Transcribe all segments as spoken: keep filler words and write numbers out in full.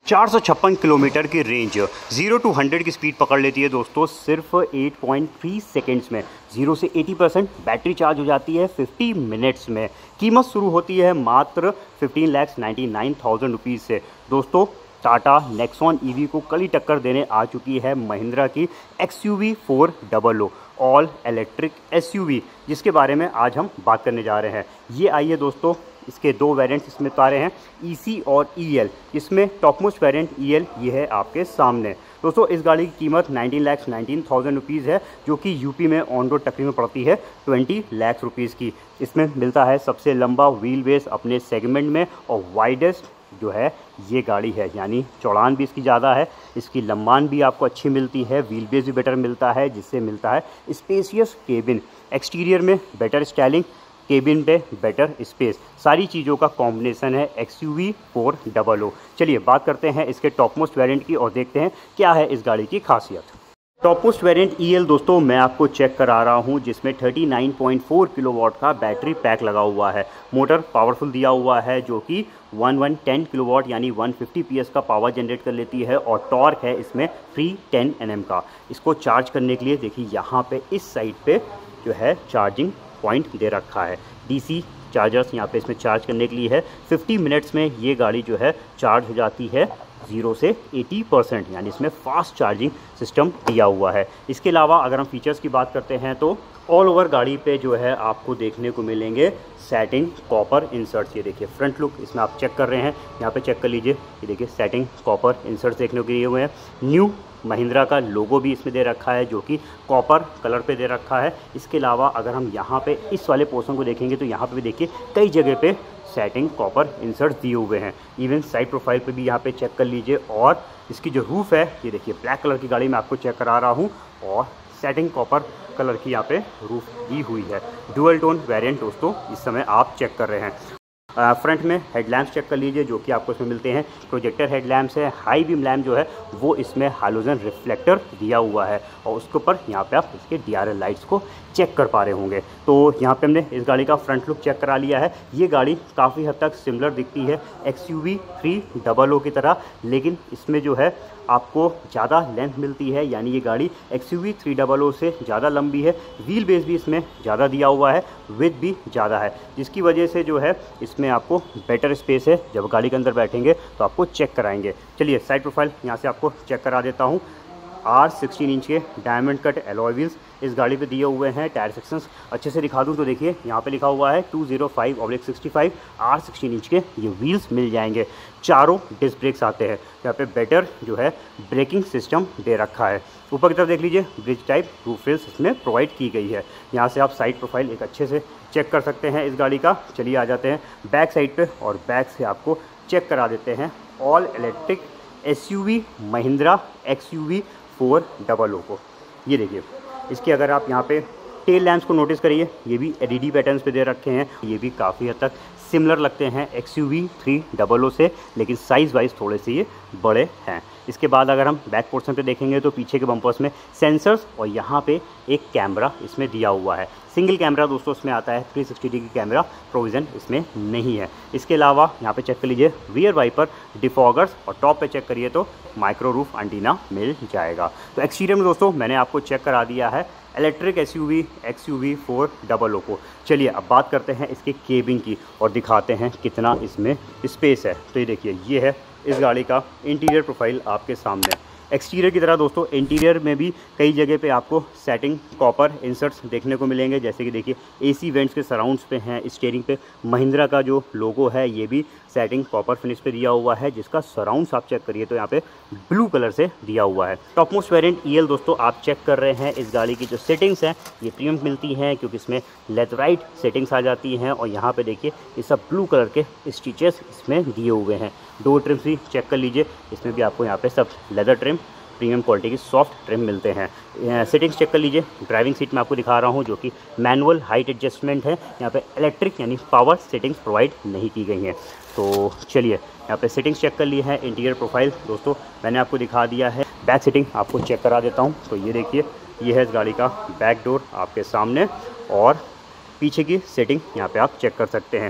चार सौ छप्पन किलोमीटर की रेंज जीरो टू हंड्रेड की स्पीड पकड़ लेती है दोस्तों सिर्फ एट पॉइंट थ्री सेकेंड्स में। जीरो से अस्सी परसेंट बैटरी चार्ज हो जाती है पचास मिनट्स में। कीमत शुरू होती है मात्र fifteen lakhs ninety nine thousand rupees से। दोस्तों टाटा नेक्सॉन ईवी को कड़ी टक्कर देने आ चुकी है महिंद्रा की XUV four double O all electric SUV, जिसके बारे में आज हम बात करने जा रहे हैं। ये आई है दोस्तों, इसके दो वेरिएंट्स इसमें आ रहे हैं, ईसी और ईएल। इसमें टॉप मोस्ट वेरिएंट ईएल ये है आपके सामने। दोस्तों इस गाड़ी की कीमत nineteen lakhs nineteen thousand rupees है, जो कि यूपी में ऑन रोड तकरीबन पड़ती है ट्वेंटी लैक्स रुपीज़ की। इसमें मिलता है सबसे लंबा व्हील बेस अपने सेगमेंट में, और वाइडेस्ट जो है ये गाड़ी है, यानी चौड़ान भी इसकी ज़्यादा है, इसकी लंबान भी आपको अच्छी मिलती है, व्हील बेस भी बेटर मिलता है, जिससे मिलता है स्पेसियस केबिन। एक्सटीरियर में बेटर स्टाइलिंग, केबिन पे बेटर स्पेस, सारी चीज़ों का कॉम्बिनेशन है एक्सयूवी फोर डबल ओ। चलिए बात करते हैं इसके टॉप मोस्ट वेरिएंट की और देखते हैं क्या है इस गाड़ी की खासियत। टॉप मोस्ट वेरिएंट ईएल दोस्तों मैं आपको चेक करा रहा हूं, जिसमें thirty nine point four kilowatt का बैटरी पैक लगा हुआ है। मोटर पावरफुल दिया हुआ है, जो कि वन वन टेन किलोवाट यानी वन फिफ्टी पीएस का पावर जनरेट कर लेती है, और टॉर्क है इसमें थ्री टेन एनएम का। इसको चार्ज करने के लिए देखिए यहाँ पे इस साइड पे जो है चार्जिंग पॉइंट दे रखा है। डीसी चार्जर्स यहाँ पे इसमें चार्ज करने के लिए है। फिफ्टी मिनट्स में ये गाड़ी जो है चार्ज हो जाती है जीरो से अस्सी परसेंट, यानी इसमें फास्ट चार्जिंग सिस्टम दिया हुआ है। इसके अलावा अगर हम फीचर्स की बात करते हैं तो ऑल ओवर गाड़ी पे जो है आपको देखने को मिलेंगे सेटिंग कॉपर इंसर्ट्स। ये देखिए फ्रंट लुक इसमें आप चेक कर रहे हैं, यहाँ पे चेक कर लीजिए, ये देखिए सेटिंग कॉपर इंसर्ट्स देखने को दिए हुए हैं। न्यू महिंद्रा का लोगो भी इसमें दे रखा है, जो कि कॉपर कलर पे दे रखा है। इसके अलावा अगर हम यहाँ पे इस वाले पोर्शन को देखेंगे तो यहाँ पे भी देखिए कई जगह पे सेटिंग कॉपर इंसर्ट दिए हुए हैं। इवन साइड प्रोफाइल पे भी यहाँ पे चेक कर लीजिए, और इसकी जो रूफ है ये देखिए ब्लैक कलर की गाड़ी में आपको चेक करा रहा हूँ, और सेटिंग कॉपर कलर की यहाँ पे रूफ दी हुई है। डुअल टोन वेरिएंट दोस्तों इस समय आप चेक कर रहे हैं। फ्रंट में हेडलैम्प्स चेक कर लीजिए, जो कि आपको इसमें मिलते हैं प्रोजेक्टर हेडलैम्प्स है। हाई बीम लैम्प जो है वो इसमें हालोजन रिफ्लेक्टर दिया हुआ है, और उसके ऊपर यहाँ पे आप इसके डीआरएल लाइट्स को चेक कर पा रहे होंगे। तो यहाँ पे हमने इस गाड़ी का फ्रंट लुक चेक करा लिया है। ये गाड़ी काफ़ी हद तक सिमिलर दिखती है एक्सयूवी थ्री डबल ओ की तरह, लेकिन इसमें जो है आपको ज़्यादा लेंथ मिलती है, यानी ये गाड़ी एक्सयूवी थ्री डबल ओ से ज़्यादा लंबी है। व्हील बेस भी इसमें ज़्यादा दिया हुआ है, विड्थ भी ज़्यादा है, जिसकी वजह से जो है इसमें आपको बेटर स्पेस है। जब गाड़ी के अंदर बैठेंगे तो आपको चेक कराएंगे। चलिए साइड प्रोफाइल यहाँ से आपको चेक करा देता हूँ। आर सिक्सटीन इंच के डायमंड कट एलॉय व्हील्स इस गाड़ी पे दिए हुए हैं। टायर सेक्शंस अच्छे से दिखा दूं तो देखिए यहाँ पे लिखा हुआ है two zero five oblique sixty five R sixteen inch के ये व्हील्स मिल जाएंगे। चारों डिस्क ब्रेक्स आते हैं। यहाँ पे बेटर जो है ब्रेकिंग सिस्टम दे रखा है। ऊपर की तरफ देख लीजिए ब्रिज टाइप रूफ रेल्स इसमें प्रोवाइड की गई है। यहाँ से आप साइड प्रोफाइल एक अच्छे से चेक कर सकते हैं इस गाड़ी का। चलिए आ जाते हैं बैक साइड पे, और बैक से आपको चेक करा देते हैं all electric SUV Mahindra XUV four double O को। ये देखिए इसके अगर आप यहाँ पे टेल लैंप्स को नोटिस करिए, ये भी एलईडी पैटर्न्स पे दे रखे हैं। ये भी काफ़ी हद तक सिमिलर लगते हैं एक्सयूवी थ्री डबल ओ से, लेकिन साइज़ वाइज थोड़े से ये बड़े हैं। इसके बाद अगर हम बैक पोर्शन पे देखेंगे तो पीछे के बम्पर्स में सेंसर्स, और यहाँ पे एक कैमरा इसमें दिया हुआ है। सिंगल कैमरा दोस्तों इसमें आता है, three sixty degree camera provision इसमें नहीं है। इसके अलावा यहाँ पे चेक कर लीजिए रियर वाइपर, डिफॉगर्स, और टॉप पे चेक करिए तो माइक्रो रूफ एंटीना मिल जाएगा। तो एक्सटीरियर में दोस्तों मैंने आपको चेक करा दिया है electric SUV XUV four double O को। चलिए अब बात करते हैं इसके केबिन की और दिखाते हैं कितना इसमें स्पेस है। तो ये देखिए ये है इस गाड़ी का इंटीरियर प्रोफाइल आपके सामने। एक्सटीरियर की तरह दोस्तों इंटीरियर में भी कई जगह पे आपको सेटिंग कॉपर इंसर्ट्स देखने को मिलेंगे, जैसे कि देखिए एसी वेंट्स के सराउंड्स पे हैं। स्टीयरिंग पे महिंद्रा का जो लोगो है ये भी सेटिंग कॉपर फिनिश पे दिया हुआ है, जिसका सराउंड्स आप चेक करिए तो यहाँ पे ब्लू कलर से दिया हुआ है। टॉप मोस्ट वेरिएंट ईएल दोस्तों आप चेक कर रहे हैं। इस गाड़ी की जो सेटिंग्स हैं ये प्रीमियम मिलती हैं, क्योंकि इसमें लेथराइट सेटिंग्स आ जाती हैं, और यहाँ पे देखिए ये सब ब्लू कलर के स्टिचेस इसमें दिए हुए हैं। डोर ट्रिम्स भी चेक कर लीजिए, इसमें भी आपको यहाँ पे सब लेदर ट्रिम प्रीमियम क्वालिटी की सॉफ्ट ट्रिम मिलते हैं। सेटिंग्स चेक कर लीजिए। ड्राइविंग सीट में आपको दिखा रहा हूँ, जो कि मैनुअल हाइट एडजस्टमेंट है। यहाँ पे इलेक्ट्रिक यानी पावर सेटिंग्स प्रोवाइड नहीं की गई हैं। तो चलिए यहाँ पे सेटिंग्स चेक कर लिए हैं। इंटीरियर प्रोफाइल दोस्तों मैंने आपको दिखा दिया है। बैक सेटिंग आपको चेक करा देता हूँ। तो ये देखिए ये है इस गाड़ी का बैक डोर आपके सामने, और पीछे की सेटिंग यहाँ पे आप चेक कर सकते हैं।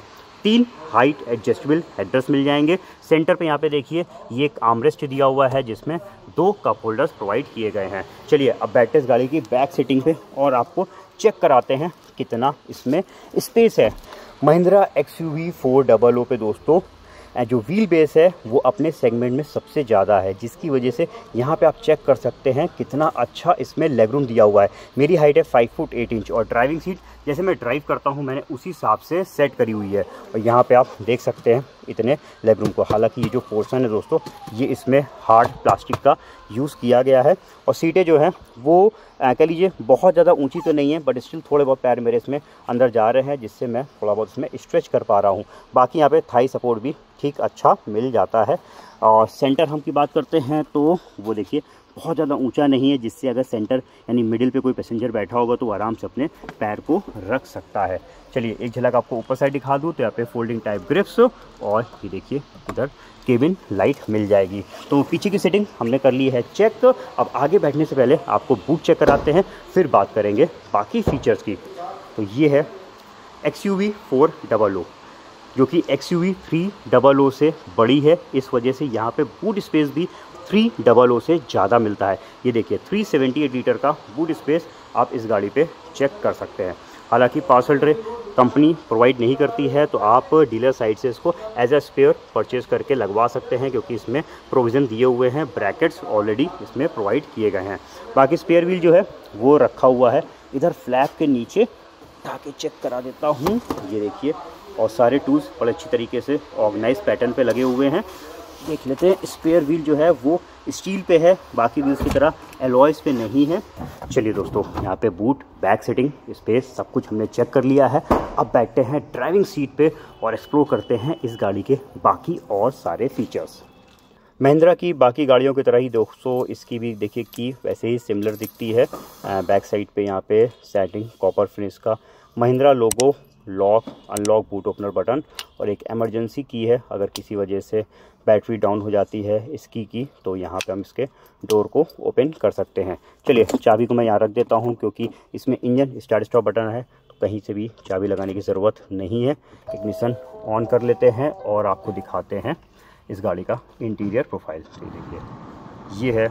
तीन हाइट एडजस्टेबल हेडरेस्ट मिल जाएंगे। सेंटर पे यहाँ पे देखिए ये एक आर्मरेस्ट दिया हुआ है जिसमें दो कप होल्डर्स प्रोवाइड किए गए हैं। चलिए अब बैठते इस गाड़ी की बैक सीटिंग पे और आपको चेक कराते हैं कितना इसमें स्पेस है। Mahindra X U V four double O पे दोस्तों जो व्हील बेस है वो अपने सेगमेंट में सबसे ज़्यादा है, जिसकी वजह से यहाँ पे आप चेक कर सकते हैं कितना अच्छा इसमें लेगरूम दिया हुआ है। मेरी हाइट है फाइव फुट एट इंच और ड्राइविंग सीट जैसे मैं ड्राइव करता हूँ मैंने उसी हिसाब से सेट करी हुई है और यहाँ पे आप देख सकते हैं इतने लेगरूम को। हालांकि ये जो पोर्शन है दोस्तों ये इसमें हार्ड प्लास्टिक का यूज़ किया गया है और सीटें जो हैं वो कह लीजिए बहुत ज़्यादा ऊंची तो नहीं है बट स्टिल थोड़े बहुत पैर मेरे इसमें अंदर जा रहे हैं जिससे मैं थोड़ा बहुत इसमें स्ट्रेच कर पा रहा हूँ। बाकी यहाँ पे थाई सपोर्ट भी ठीक अच्छा मिल जाता है। और सेंटर हम की बात करते हैं तो वो देखिए बहुत ज़्यादा ऊंचा नहीं है, जिससे अगर सेंटर यानी मिडिल पे कोई पैसेंजर बैठा होगा तो आराम से अपने पैर को रख सकता है। चलिए एक झलक आपको ऊपर साइड दिखा दूँ तो यहाँ पे फोल्डिंग टाइप ग्रिप्स और ये देखिए इधर केबिन लाइट मिल जाएगी। तो पीछे की सेटिंग हमने कर ली है चेक। अब आगे बैठने से पहले आपको बूट चेक कराते हैं, फिर बात करेंगे बाकी फीचर्स की। तो ये है X U V four double O जो कि X U V three double O से बड़ी है, इस वजह से यहाँ पे बूट स्पेस भी थ्री डबल ओ से ज़्यादा मिलता है। ये देखिए थ्री सेवेंटी एट लीटर का बूट स्पेस आप इस गाड़ी पे चेक कर सकते हैं। हालांकि पार्सल ट्रे कंपनी प्रोवाइड नहीं करती है तो आप डीलर साइड से इसको एज अ स्पेयर परचेज़ करके लगवा सकते हैं, क्योंकि इसमें प्रोविज़न दिए हुए हैं, ब्रैकेट्स ऑलरेडी इसमें प्रोवाइड किए गए हैं। बाकी स्पेयर व्हील जो है वो रखा हुआ है इधर फ्लैप के नीचे, ताकि चेक करा देता हूँ। ये देखिए और सारे टूल्स बड़े अच्छी तरीके से ऑर्गेनाइज पैटर्न पे लगे हुए हैं। देख लेते हैं स्पेयर व्हील जो है वो स्टील पे है, बाकी व्हील्स की तरह एलॉयज़ पे नहीं है। चलिए दोस्तों यहाँ पे बूट, बैक सीटिंग, स्पेस सब कुछ हमने चेक कर लिया है। अब बैठते हैं ड्राइविंग सीट पे और एक्सप्लोर करते हैं इस गाड़ी के बाकी और सारे फीचर्स। महिंद्रा की बाकी गाड़ियों की तरह ही दोस्तों इसकी भी देखिए की वैसे ही सिमिलर दिखती है। बैक साइड पे यहाँ पे सेटिंग कॉपर फिनिश का Mahindra logo, lock unlock boot opener button और एक इमरजेंसी की है। अगर किसी वजह से बैटरी डाउन हो जाती है इसकी की तो यहाँ पे हम इसके डोर को ओपन कर सकते हैं। चलिए चाबी को मैं यहाँ रख देता हूँ क्योंकि इसमें इंजन स्टार्ट स्टॉप बटन है तो कहीं से भी चाबी लगाने की ज़रूरत नहीं है। इग्निशन ऑन कर लेते हैं और आपको दिखाते हैं इस गाड़ी का इंटीरियर प्रोफाइल। देखिए ये है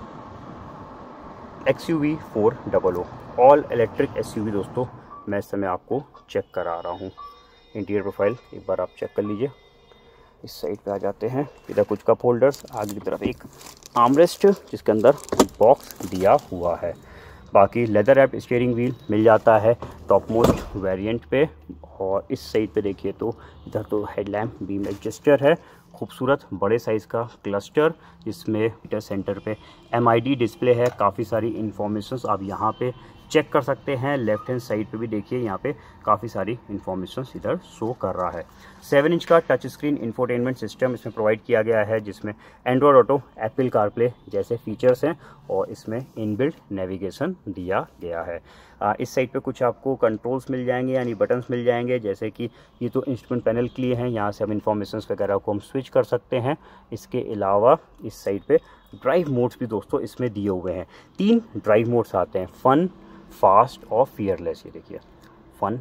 X U V four double O all electric S U V दोस्तों। मैं इस समय आपको चेक करा रहा हूँ इंटीरियर प्रोफाइल, एक बार आप चेक कर लीजिए। इस साइड पे आ जाते हैं, इधर कुछ कप होल्डर्स, आगे की तरफ एक आर्मरेस्ट जिसके अंदर बॉक्स दिया हुआ है। बाकी लेदर रैप्ड स्टीयरिंग व्हील मिल जाता है टॉप मोस्ट वेरिएंट पे। और इस साइड पे देखिए तो इधर तो हेडलैम्प बीम एडजस्टर है, खूबसूरत बड़े साइज़ का क्लस्टर जिसमें मीटर सेंटर पे एम आई डी डिस्प्ले है। काफ़ी सारी इंफॉर्मेशंस आप यहाँ पे चेक कर सकते हैं। लेफ्ट हैंड साइड पे भी देखिए यहाँ पे काफ़ी सारी इंफॉर्मेशंस इधर शो कर रहा है। सेवन इंच का टच स्क्रीन इंफोटेनमेंट सिस्टम इसमें प्रोवाइड किया गया है, जिसमें एंड्रॉयड ऑटो, एप्पल कारप्ले जैसे फीचर्स हैं और इसमें इनबिल्ट नेविगेशन दिया गया है। आ, इस साइड पे कुछ आपको कंट्रोल्स मिल जाएंगे यानी बटन्स मिल जाएंगे, जैसे कि ये तो इंस्ट्रूमेंट पैनल के लिए हैं, यहाँ से हम इंफॉर्मेशंस वगैरह को हम स्विच कर सकते हैं। इसके अलावा इस साइड पे ड्राइव मोड्स भी दोस्तों इसमें दिए हुए हैं। तीन ड्राइव मोड्स आते हैं, फन, फास्ट और फियरलेस। ये देखिए फन,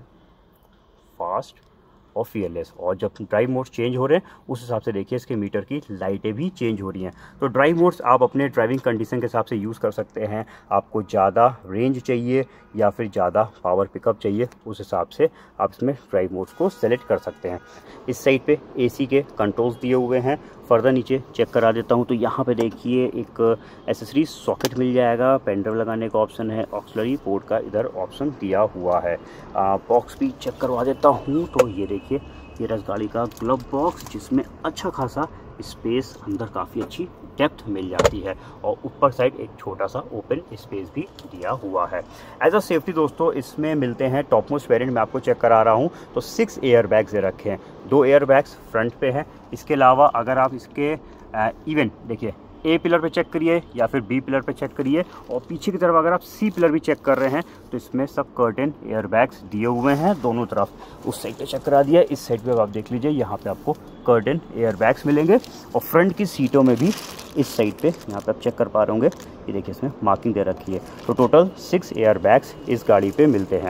फास्ट और फियरलेस। और जब ड्राइव मोड्स चेंज हो रहे हैं उस हिसाब से देखिए इसके मीटर की लाइटें भी चेंज हो रही हैं। तो ड्राइव मोड्स आप अपने ड्राइविंग कंडीशन के हिसाब से यूज़ कर सकते हैं। आपको ज़्यादा रेंज चाहिए या फिर ज़्यादा पावर पिकअप चाहिए, उस हिसाब से आप इसमें ड्राइव मोड्स को सेलेक्ट कर सकते हैं। इस साइड पे एसी के कंट्रोल्स दिए हुए हैं। फर्दर नीचे चेक करा देता हूँ तो यहाँ पे देखिए एक एसेसरी सॉकेट मिल जाएगा, पेनड्राइव लगाने का ऑप्शन है, ऑक्सिलरी पोर्ट का इधर ऑप्शन दिया हुआ है। बॉक्स भी चेक करवा देता हूँ तो ये देखिए ये रस गाड़ी का ग्लव बॉक्स, जिसमें अच्छा खासा स्पेस, अंदर काफ़ी अच्छी डेप्थ मिल जाती है और ऊपर साइड एक छोटा सा ओपन स्पेस भी दिया हुआ है। एज अ सेफ्टी दोस्तों इसमें मिलते हैं टॉप मोस्ट वेरिएंट में आपको चेक करा रहा हूँ तो सिक्स एयर बैग्स रखे हैं। दो एयर बैग्स फ्रंट पे है। इसके अलावा अगर आप इसके इवन देखिए ए पिलर पे चेक करिए या फिर बी पिलर पे चेक करिए और पीछे की तरफ अगर आप सी पिलर भी चेक कर रहे हैं तो इसमें सब कर्टेन एयर बैग्स दिए हुए हैं दोनों तरफ। उस साइड पे चेक करा दिया, इस साइड पे आप देख लीजिए यहाँ पे आपको कर्टेन एयर बैग्स मिलेंगे और फ्रंट की सीटों में भी इस साइड पे यहाँ पे आप चेक कर पा रहे होंगे, ये देखिए इसमें मार्किंग दे रखी है। तो टोटल सिक्स एयर बैग्स इस गाड़ी पे मिलते हैं।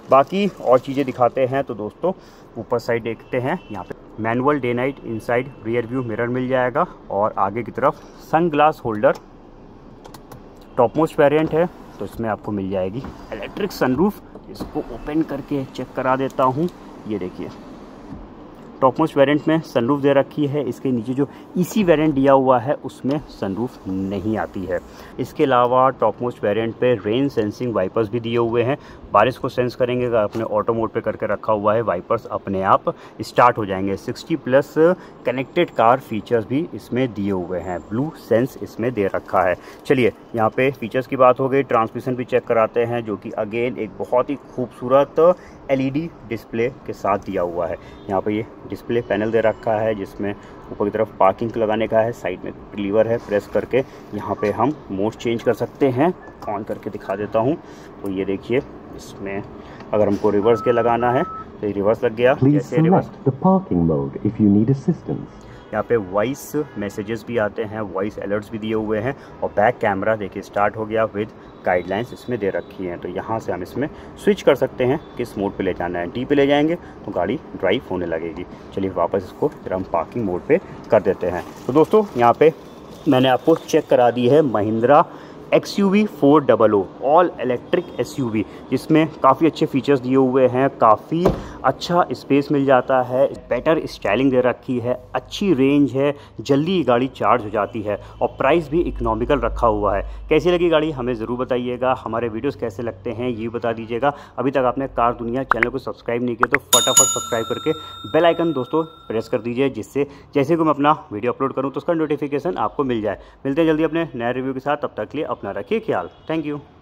बाकी और चीज़ें दिखाते हैं तो दोस्तों ऊपर साइड देखते हैं, यहाँ पे manual day night inside rear view mirror मिल जाएगा और आगे की तरफ sun glass holder. Top most variant है तो इसमें आपको मिल जाएगी इलेक्ट्रिक सनरूफ। इसको ओपन करके चेक करा देता हूँ। ये देखिए टॉप मोस्ट वेरिएंट में सनरूफ दे रखी है। इसके नीचे जो इसी वेरिएंट दिया हुआ है उसमें सनरूफ नहीं आती है। इसके अलावा टॉप मोस्ट वेरिएंट पे रेन सेंसिंग वाइपर्स भी दिए हुए हैं। बारिश को सेंस करेंगे, अगर आपने ऑटो मोड पे करके रखा हुआ है वाइपर्स अपने आप स्टार्ट हो जाएंगे। Sixty plus connected car features भी इसमें दिए हुए हैं। ब्लू सेंस इसमें दे रखा है। चलिए यहाँ पे फीचर्स की बात हो गई, ट्रांसमिशन भी चेक कराते हैं जो कि अगेन एक बहुत ही खूबसूरत एलईडी डिस्प्ले के साथ दिया हुआ है। यहाँ पे ये डिस्प्ले पैनल दे रखा है जिसमें ऊपर की तरफ पार्किंग लगाने का है, साइड में लीवर है, प्रेस करके यहाँ पे हम मोड चेंज कर सकते हैं। ऑन करके दिखा देता हूँ तो ये देखिए इसमें अगर हमको रिवर्स के लगाना है तो ये रिवर्स लग गया। जैसे रिवर्स यहाँ पे वॉइस मैसेजेस भी आते हैं, वॉइस अलर्ट्स भी दिए हुए हैं और बैक कैमरा देखिए स्टार्ट हो गया विद गाइडलाइंस इसमें दे रखी हैं। तो यहाँ से हम इसमें स्विच कर सकते हैं किस मोड पे ले जाना है। डी पे ले जाएंगे तो गाड़ी ड्राइव होने लगेगी। चलिए वापस इसको फिर हम पार्किंग मोड पे कर देते हैं। तो दोस्तों यहाँ पे मैंने आपको चेक करा दी है Mahindra X U V four double O all electric S U V, जिसमें काफ़ी अच्छे फीचर्स दिए हुए हैं, काफ़ी अच्छा स्पेस मिल जाता है, बेटर स्टाइलिंग दे रखी है, अच्छी रेंज है, जल्दी ये गाड़ी चार्ज हो जाती है और प्राइस भी इकोनॉमिकल रखा हुआ है। कैसी लगी गाड़ी हमें ज़रूर बताइएगा। हमारे वीडियोस कैसे लगते हैं ये बता दीजिएगा। अभी तक आपने कार दुनिया चैनल को सब्सक्राइब नहीं किया तो फटाफट सब्सक्राइब करके बेल आइकन दोस्तों प्रेस कर दीजिए, जिससे जैसे कि मैं अपना वीडियो अपलोड करूँ तो उसका नोटिफिकेशन आपको मिल जाए। मिलते हैं जल्दी अपने नए रिव्यू के साथ, तब तक के लिए अपना रखिए ख्याल। Thank you.